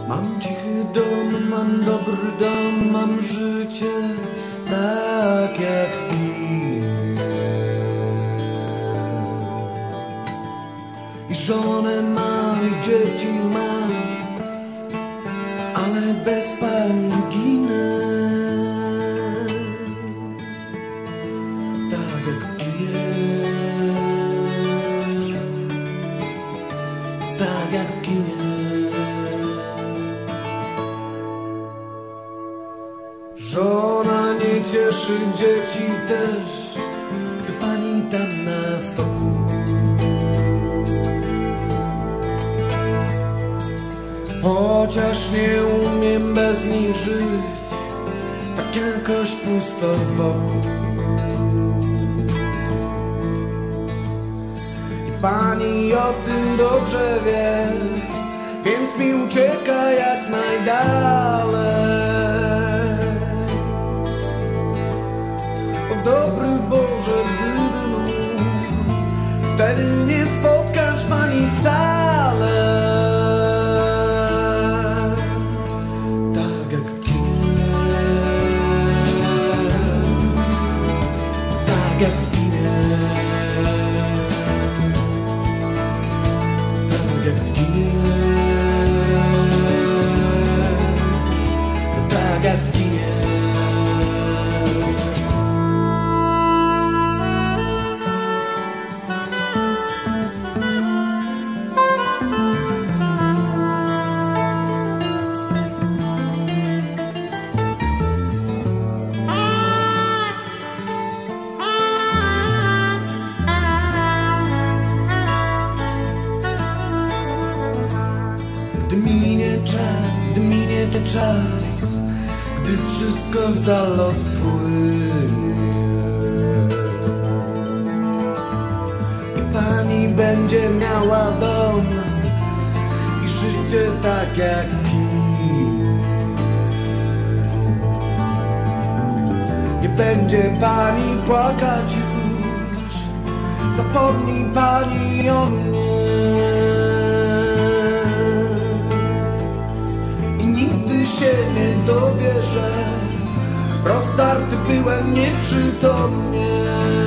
Mam cichy dom, mam dobry dom, mam życie tak jak film. I żonę mam, i dzieci mam, ale bez pani ginę. Tak jak w kinie, tak jak w kinie. Żona nie cieszy, dzieci też, gdy pani tam na stoku. Chociaż nie umiem bez nich żyć, tak jakoś pusto wokół. I pani o tym dobrze wie, więc mi ucieka jak najdalej. O dobry Boże, gdybym mógł, wtedy nie spotkasz pani wcale. Tak jak w kinie, tak jak w kinie, tak jak w kinie, tak jak w kinie. Gdy minie ten czas, gdy wszystko w dal odpłynie i pani będzie miała dom i życie tak jak w kinie. Nie będzie pani płakać już, zapomnij pani o mnie. Się nie dowie, że rozdarty byłem nieprzytomnie.